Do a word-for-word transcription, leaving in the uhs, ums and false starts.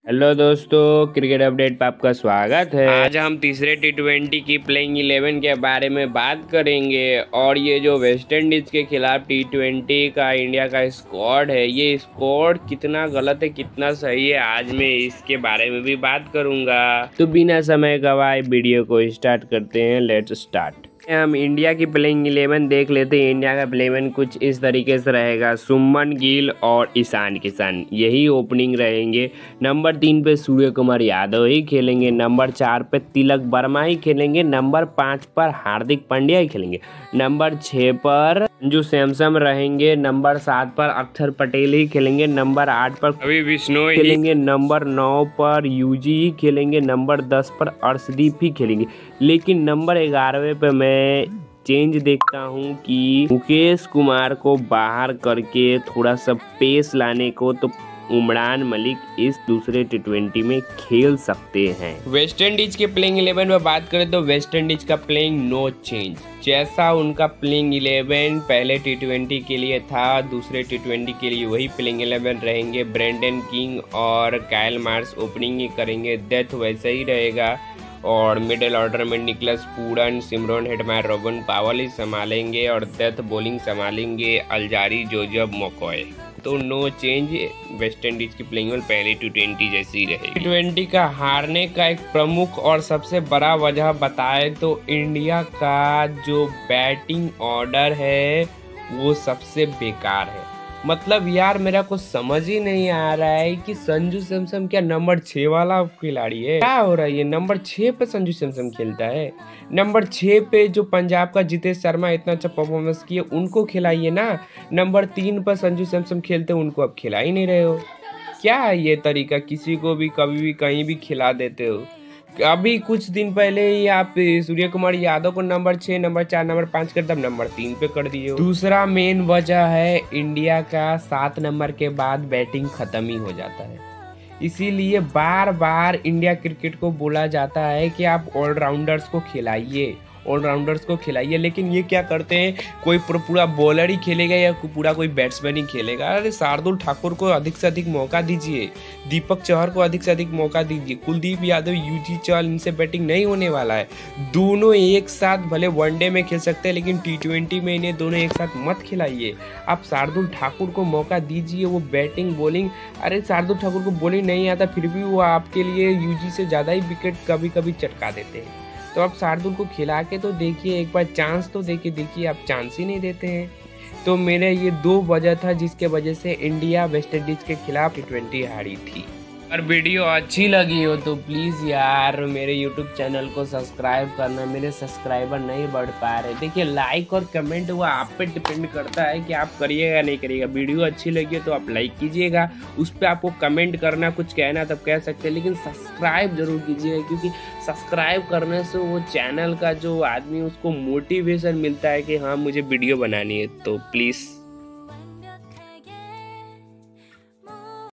Hello दोस्तों, cricket update पे आपका स्वागत है। आज हम तीसरे टी ट्वेंटी की प्लेइंग इलेवन के बारे में बात करेंगे और ये जो वेस्ट इंडीज के खिलाफ टी ट्वेंटी का इंडिया का स्क्वाड है, ये स्क्वाड कितना गलत है कितना सही है, आज मैं इसके बारे में भी बात करूंगा। तो बिना समय गवाए वीडियो को स्टार्ट करते हैं। Let's start. हम इंडिया की प्लेइंग इलेवन देख लेते हैं। इंडिया का इलेवन कुछ इस तरीके से रहेगा। सुमन गिल और ईशान किशन यही ओपनिंग रहेंगे। नंबर तीन पे सूर्य कुमार यादव ही खेलेंगे। नंबर चार पे तिलक वर्मा ही खेलेंगे। नंबर पाँच पर हार्दिक पांड्या ही खेलेंगे। नंबर छः पर संजू सैमसन रहेंगे। नंबर सात पर अक्षर पटेल ही खेलेंगे। नंबर आठ पर रवि बिश्नोई खेलेंगे। नंबर नौ पर यूजी ही खेलेंगे। नंबर दस पर अर्शदीप ही खेलेंगे। लेकिन नंबर ग्यारहवें पे मैं चेंज देखता हूं कि मुकेश कुमार को बाहर करके थोड़ा सा पेस लाने को, तो उमरान मलिक इस दूसरे टी ट्वेंटी में खेल सकते हैं। वेस्ट इंडीज के प्लेइंग इलेवन में बात करें तो वेस्ट इंडीज का प्लेइंग नो चेंज, जैसा उनका प्लेइंग इलेवन पहले टी ट्वेंटी के लिए था, दूसरे टी ट्वेंटी के लिए वही प्लेइंग इलेवन रहेंगे। ब्रेंडन किंग और काइल मार्श ओपनिंग ही करेंगे। डेथ वैसे ही रहेगा और मिडिल ऑर्डर में Nicholas Pooran, Shimron Hetmyer, Rovman Powell ही संभालेंगे और डेथ बॉलिंग संभालेंगे अलजारी, जोजब, मकॉय। तो नो चेंज, वेस्ट इंडीज की प्लेइंग पहले टी ट्वेंटी जैसी रहेगी। टी ट्वेंटी का हारने का एक प्रमुख और सबसे बड़ा वजह बताए तो इंडिया का जो बैटिंग ऑर्डर है वो सबसे बेकार है। मतलब यार मेरा कुछ समझ ही नहीं आ रहा है कि संजू सैमसन क्या नंबर छः वाला खिलाड़ी है? क्या हो रहा है? ये नंबर छः पे संजू सैमसन खेलता है। नंबर छः पे जो पंजाब का जितेश शर्मा इतना अच्छा परफॉर्मेंस किए उनको खिलाइए ना। नंबर तीन पर संजू सैमसन खेलते उनको अब खिला ही नहीं रहे हो। क्या है ये तरीका? किसी को भी कभी भी कहीं भी खिला देते हो। अभी कुछ दिन पहले ही आप सूर्य कुमार यादव को नंबर छः, नंबर चार, नंबर पाँच कर तब नंबर तीन पे कर दिए। दूसरा मेन वजह है इंडिया का सात नंबर के बाद बैटिंग खत्म ही हो जाता है। इसीलिए बार बार इंडिया क्रिकेट को बोला जाता है कि आप ऑलराउंडर्स को खिलाइए, ऑलराउंडर्स को खिलाइए। लेकिन ये क्या करते हैं, कोई पूरा बॉलर ही खेलेगा या पूरा कोई बैट्समैन ही खेलेगा। अरे शार्दुल ठाकुर को अधिक से अधिक मौका दीजिए, दीपक चहर को अधिक से अधिक मौका दीजिए, कुलदीप यादव, यूजी चहल, इनसे बैटिंग नहीं होने वाला है। दोनों एक साथ भले वनडे में खेल सकते हैं लेकिन टी ट्वेंटी में इन्हें दोनों एक साथ मत खिलाइए। आप शार्दुल ठाकुर को मौका दीजिए, वो बैटिंग बॉलिंग, अरे शार्दुल ठाकुर को बॉलिंग नहीं आता फिर भी वो आपके लिए यूजी से ज़्यादा ही विकेट कभी कभी चटका देते हैं। तो आप शार्दुल को खिला के तो देखिए, एक बार चांस तो देखिए देखिए आप चांस ही नहीं देते हैं। तो मेरे ये दो वजह था जिसके वजह से इंडिया वेस्ट इंडीज के खिलाफ टी ट्वेंटी हारी थी। अगर वीडियो अच्छी लगी हो तो प्लीज़ यार मेरे यूट्यूब चैनल को सब्सक्राइब करना। मेरे सब्सक्राइबर नहीं बढ़ पा रहे। देखिए लाइक और कमेंट वो आप पे डिपेंड करता है कि आप करिएगा नहीं करिएगा। वीडियो अच्छी लगी हो तो आप लाइक कीजिएगा, उस पर आपको कमेंट करना, कुछ कहना तब कह सकते हैं, लेकिन सब्सक्राइब जरूर कीजिएगा क्योंकि सब्सक्राइब करने से वो चैनल का जो आदमी उसको मोटिवेशन मिलता है कि हाँ मुझे वीडियो बनानी है। तो प्लीज़